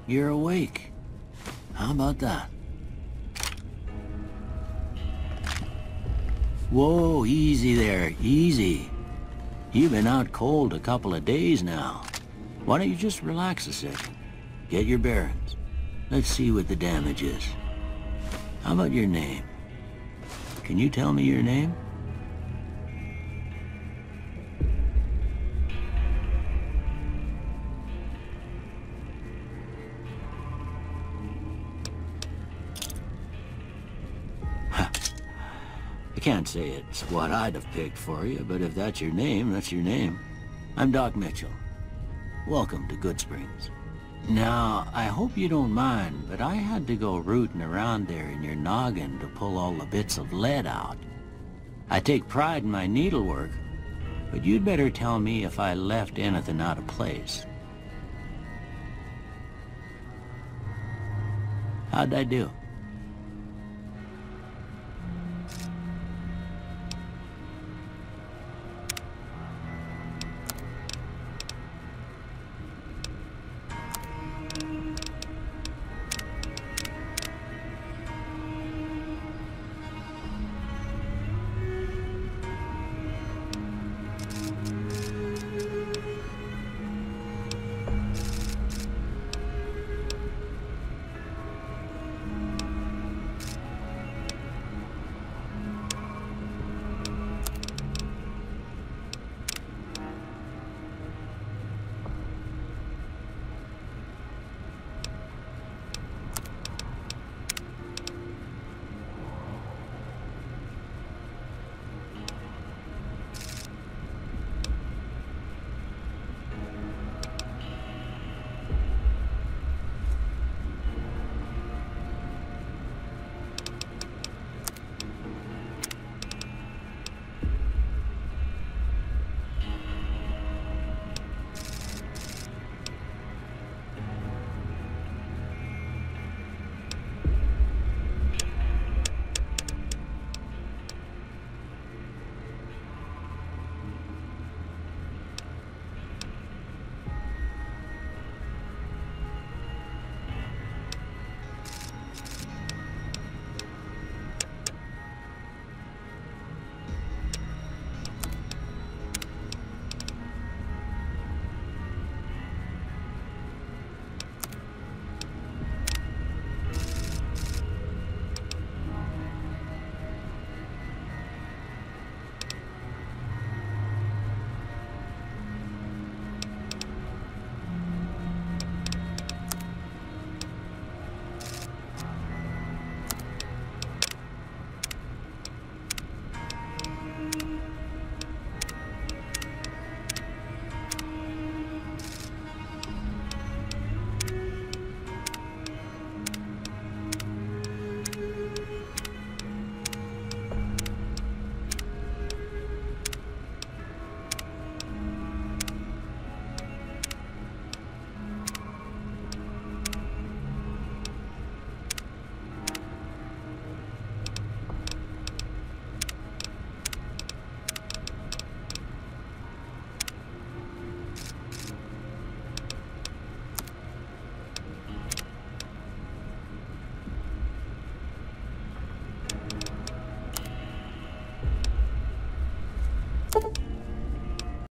You're awake. How about that? Whoa, easy there, easy. You've been out cold a couple of days now. Why don't you just relax a second? Get your bearings. Let's see what the damage is. How about your name? Can you tell me your name? I can't say it's what I'd have picked for you, but if that's your name, that's your name. I'm Doc Mitchell. Welcome to Goodsprings. Now, I hope you don't mind, but I had to go rooting around there in your noggin to pull all the bits of lead out. I take pride in my needlework, but you'd better tell me if I left anything out of place. How'd I do?